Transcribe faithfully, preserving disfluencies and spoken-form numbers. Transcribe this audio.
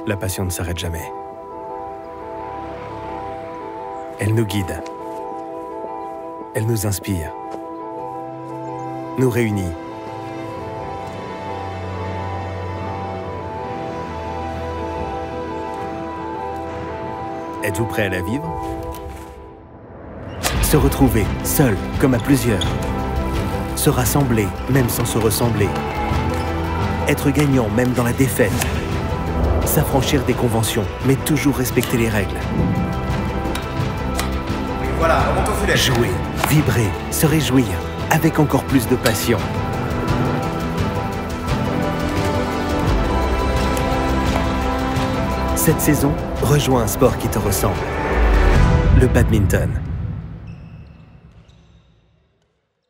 La passion ne s'arrête jamais. Elle nous guide. Elle nous inspire. Nous réunit. Êtes-vous prêt à la vivre? Se retrouver, seul, comme à plusieurs. Se rassembler, même sans se ressembler. Être gagnant, même dans la défaite. S'affranchir des conventions, mais toujours respecter les règles. Et voilà, remonte au filet. Jouer, vibrer, se réjouir, avec encore plus de passion. Cette saison, rejoins un sport qui te ressemble. Le badminton.